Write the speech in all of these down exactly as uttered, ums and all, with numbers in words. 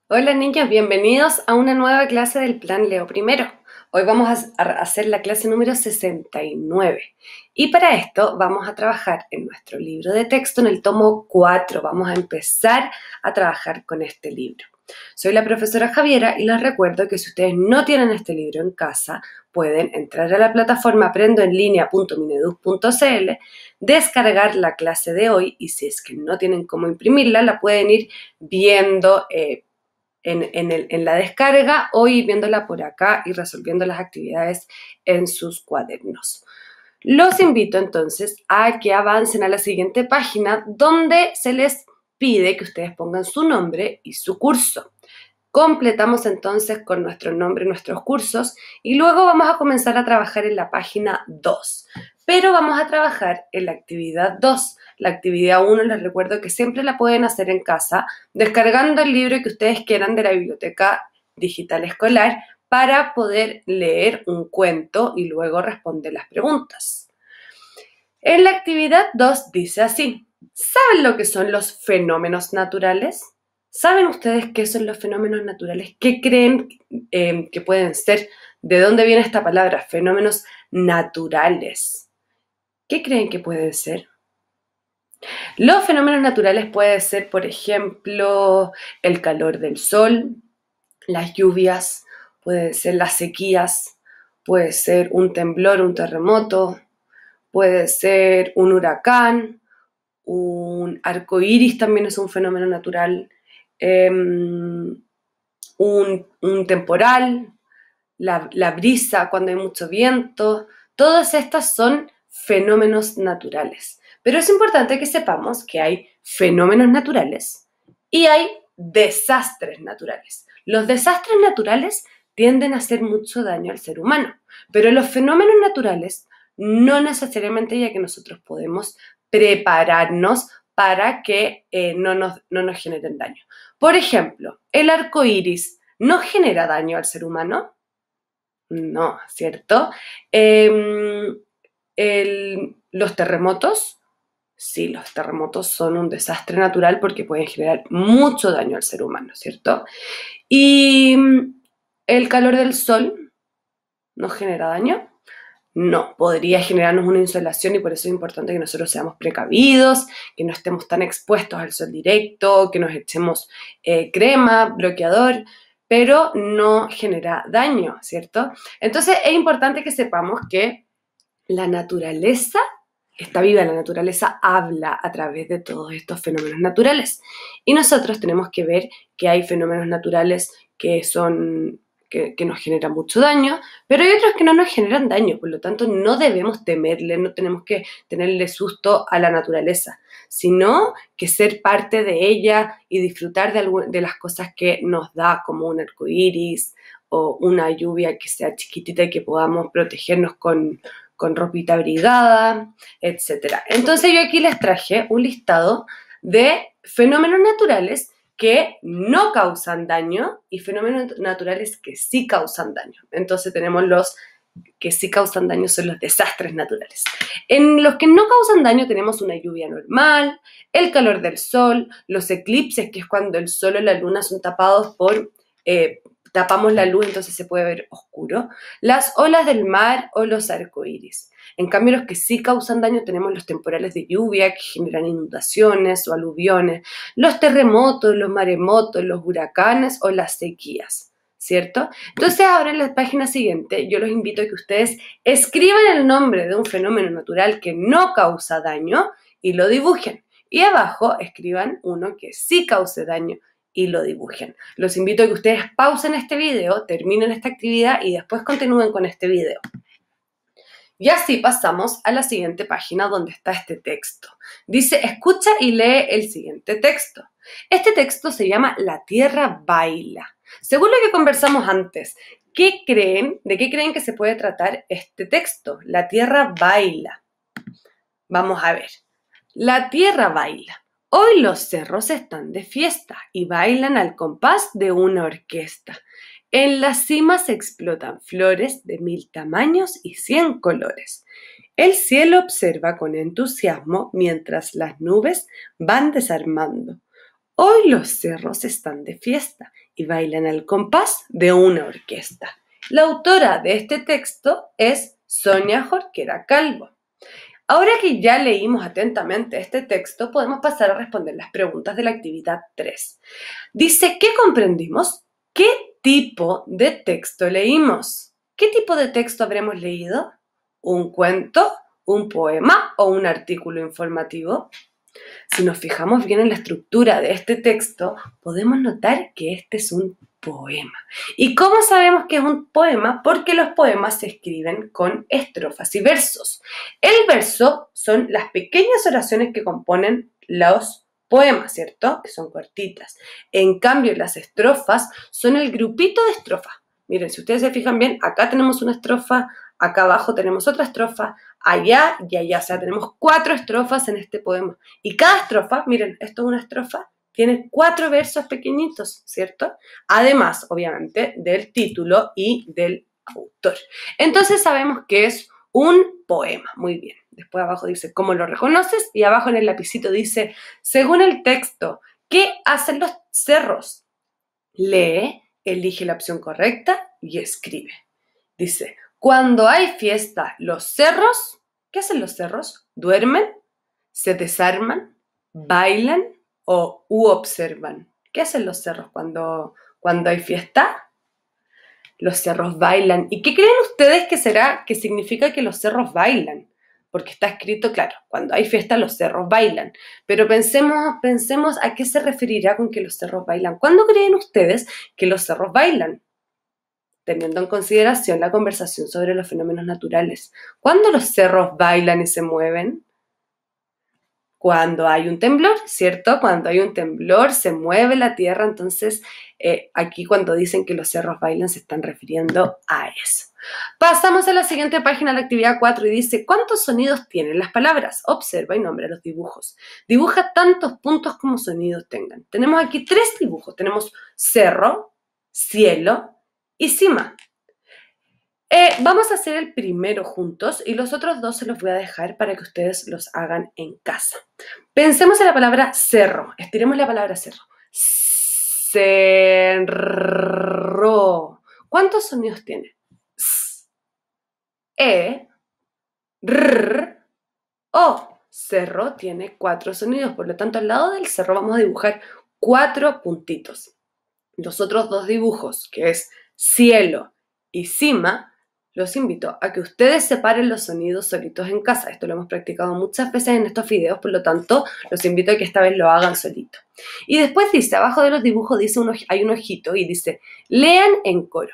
Hola niños, bienvenidos a una nueva clase del Plan Leo Primero. Hoy vamos a hacer la clase número sesenta y nueve y para esto vamos a trabajar en nuestro libro de texto en el tomo cuatro. Vamos a empezar a trabajar con este libro. Soy la profesora Javiera y les recuerdo que si ustedes no tienen este libro en casa, pueden entrar a la plataforma aprendo en línea punto mineduc punto cl, descargar la clase de hoy y si es que no tienen cómo imprimirla, la pueden ir viendo eh, En, en, el, en la descarga o ir viéndola por acá y resolviendo las actividades en sus cuadernos. Los invito entonces a que avancen a la siguiente página donde se les pide que ustedes pongan su nombre y su curso. Completamos entonces con nuestro nombre nuestros cursos y luego vamos a comenzar a trabajar en la página dos. Pero vamos a trabajar en la actividad dos. La actividad uno les recuerdo que siempre la pueden hacer en casa, descargando el libro que ustedes quieran de la biblioteca digital escolar para poder leer un cuento y luego responder las preguntas. En la actividad dos dice así: ¿saben lo que son los fenómenos naturales? ¿Saben ustedes qué son los fenómenos naturales? ¿Qué creen eh, que pueden ser? ¿De dónde viene esta palabra? Fenómenos naturales. ¿Qué creen que pueden ser? Los fenómenos naturales pueden ser, por ejemplo, el calor del sol, las lluvias, pueden ser las sequías, puede ser un temblor, un terremoto, puede ser un huracán, un arco iris también es un fenómeno natural, eh, un, un temporal, la, la brisa cuando hay mucho viento. Todas estas son fenómenos naturales. Pero es importante que sepamos que hay fenómenos naturales y hay desastres naturales. Los desastres naturales tienden a hacer mucho daño al ser humano, pero los fenómenos naturales no necesariamente, ya que nosotros podemos prepararnos para que eh, no, nos, no nos generen daño. Por ejemplo, el arco iris no genera daño al ser humano. No, ¿cierto? Eh, el, los terremotos, sí, los terremotos son un desastre natural porque pueden generar mucho daño al ser humano, ¿cierto? Y el calor del sol no genera daño. No, podría generarnos una insolación y por eso es importante que nosotros seamos precavidos, que no estemos tan expuestos al sol directo, que nos echemos eh, crema, bloqueador, pero no genera daño, ¿cierto? Entonces es importante que sepamos que la naturaleza está viva, la naturaleza habla a través de todos estos fenómenos naturales. Y nosotros tenemos que ver que hay fenómenos naturales que son... Que, que nos generan mucho daño, pero hay otros que no nos generan daño, por lo tanto no debemos temerle, no tenemos que tenerle susto a la naturaleza, sino que ser parte de ella y disfrutar de, algún, de las cosas que nos da, como un arco iris o una lluvia que sea chiquitita y que podamos protegernos con, con ropita abrigada, etcétera. Entonces yo aquí les traje un listado de fenómenos naturales que no causan daño y fenómenos naturales que sí causan daño. Entonces tenemos los que sí causan daño, son los desastres naturales. En los que no causan daño tenemos una lluvia normal, el calor del sol, los eclipses, que es cuando el sol o la luna son tapados por... Eh, tapamos la luz, entonces se puede ver oscuro, las olas del mar o los arcoíris. En cambio, los que sí causan daño tenemos los temporales de lluvia que generan inundaciones o aluviones, los terremotos, los maremotos, los huracanes o las sequías, ¿cierto? Entonces ahora en la página siguiente yo los invito a que ustedes escriban el nombre de un fenómeno natural que no causa daño y lo dibujen. Y abajo escriban uno que sí cause daño y lo dibujen. Los invito a que ustedes pausen este video, terminen esta actividad y después continúen con este video. Y así pasamos a la siguiente página donde está este texto. Dice, escucha y lee el siguiente texto. Este texto se llama La Tierra Baila. Según lo que conversamos antes, ¿qué creen? ¿De qué creen que se puede tratar este texto? La Tierra Baila. Vamos a ver. La Tierra baila. Hoy los cerros están de fiesta y bailan al compás de una orquesta. En las cimas explotan flores de mil tamaños y cien colores. El cielo observa con entusiasmo mientras las nubes van desarmando. Hoy los cerros están de fiesta y bailan al compás de una orquesta. La autora de este texto es Sonia Jorquera Calvo. Ahora que ya leímos atentamente este texto, podemos pasar a responder las preguntas de la actividad tres. Dice, ¿qué comprendimos? ¿Qué tipo de texto leímos? ¿Qué tipo de texto habremos leído? ¿Un cuento, un poema o un artículo informativo? Si nos fijamos bien en la estructura de este texto, podemos notar que este es un poema. ¿Y cómo sabemos que es un poema? Porque los poemas se escriben con estrofas y versos. El verso son las pequeñas oraciones que componen los poemas, ¿cierto? Que son cortitas. En cambio, las estrofas son el grupito de estrofas. Miren, si ustedes se fijan bien, acá tenemos una estrofa, acá abajo tenemos otra estrofa, allá y allá. O sea, tenemos cuatro estrofas en este poema. Y cada estrofa, miren, esto es una estrofa, tiene cuatro versos pequeñitos, ¿cierto? Además, obviamente, del título y del autor. Entonces sabemos que es un poema. Muy bien. Después abajo dice, ¿cómo lo reconoces? Y abajo en el lapicito dice, según el texto, ¿qué hacen los cerros? Lee, elige la opción correcta y escribe. Dice, cuando hay fiesta, los cerros, ¿qué hacen los cerros? ¿Duermen? ¿Se desarman? ¿Bailan? ¿O u observan? ¿Qué hacen los cerros cuando, cuando hay fiesta? Los cerros bailan. ¿Y qué creen ustedes que será, que significa que los cerros bailan? Porque está escrito, claro, cuando hay fiesta los cerros bailan. Pero pensemos, pensemos a qué se referirá con que los cerros bailan. ¿Cuándo creen ustedes que los cerros bailan? Teniendo en consideración la conversación sobre los fenómenos naturales. ¿Cuándo los cerros bailan y se mueven? Cuando hay un temblor, ¿cierto? Cuando hay un temblor se mueve la tierra, entonces eh, aquí cuando dicen que los cerros bailan se están refiriendo a eso. Pasamos a la siguiente página, la actividad cuatro, y dice, ¿cuántos sonidos tienen las palabras? Observa y nombra los dibujos. Dibuja tantos puntos como sonidos tengan. Tenemos aquí tres dibujos. Tenemos cerro, cielo y cima. Eh, vamos a hacer el primero juntos y los otros dos se los voy a dejar para que ustedes los hagan en casa. Pensemos en la palabra cerro. Estiremos la palabra cerro. Cerro. ¿Cuántos sonidos tiene? S, E, R, O. Cerro tiene cuatro sonidos, por lo tanto al lado del cerro vamos a dibujar cuatro puntitos. Los otros dos dibujos, que es cielo y cima, los invito a que ustedes separen los sonidos solitos en casa. Esto lo hemos practicado muchas veces en estos videos, por lo tanto, los invito a que esta vez lo hagan solito. Y después dice, abajo de los dibujos dice un, hay un ojito y dice, lean en coro.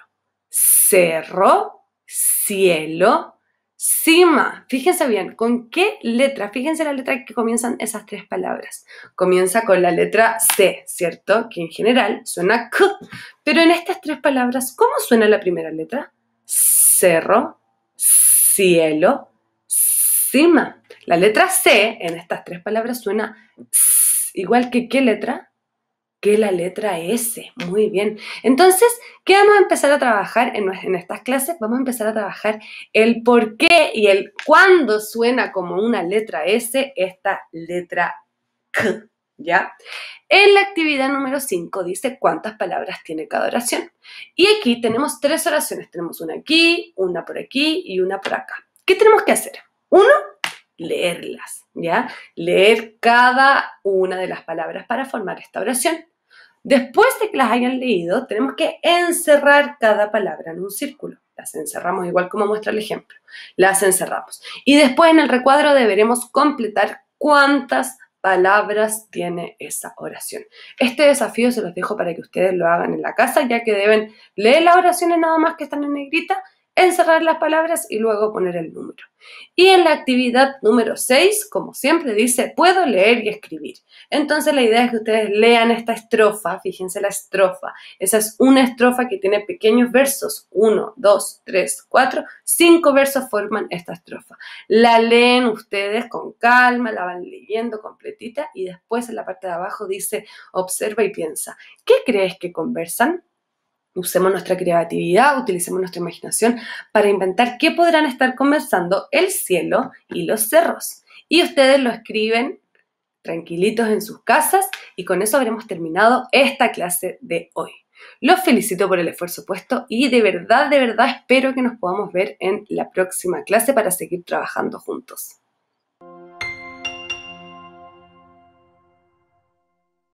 Cerro, cielo, cima. Fíjense bien, ¿con qué letra? Fíjense la letra que comienzan esas tres palabras. Comienza con la letra C, ¿cierto? Que en general suena K. Pero en estas tres palabras, ¿cómo suena la primera letra? Cerro, cielo, cima. La letra C en estas tres palabras suena S, igual que ¿qué letra? Que la letra S. Muy bien. Entonces, ¿qué vamos a empezar a trabajar en, en estas clases? Vamos a empezar a trabajar el por qué y el cuándo suena como una letra S esta letra K, ¿ya? En la actividad número cinco dice cuántas palabras tiene cada oración. Y aquí tenemos tres oraciones. Tenemos una aquí, una por aquí y una por acá. ¿Qué tenemos que hacer? Uno, leerlas, ¿ya? Leer cada una de las palabras para formar esta oración. Después de que las hayan leído, tenemos que encerrar cada palabra en un círculo. Las encerramos igual como muestra el ejemplo. Las encerramos. Y después en el recuadro deberemos completar cuántas palabras tiene esa oración. Este desafío se los dejo para que ustedes lo hagan en la casa, ya que deben leer las oraciones nada más que están en negrita, encerrar las palabras y luego poner el número. Y en la actividad número seis, como siempre dice, puedo leer y escribir. Entonces la idea es que ustedes lean esta estrofa, fíjense la estrofa. Esa es una estrofa que tiene pequeños versos, uno, dos, tres, cuatro, cinco versos forman esta estrofa. La leen ustedes con calma, la van leyendo completita y después en la parte de abajo dice, observa y piensa. ¿Qué crees que conversan? Usemos nuestra creatividad, utilicemos nuestra imaginación para inventar qué podrán estar conversando el cielo y los cerros. Y ustedes lo escriben tranquilitos en sus casas y con eso habremos terminado esta clase de hoy. Los felicito por el esfuerzo puesto y de verdad, de verdad espero que nos podamos ver en la próxima clase para seguir trabajando juntos.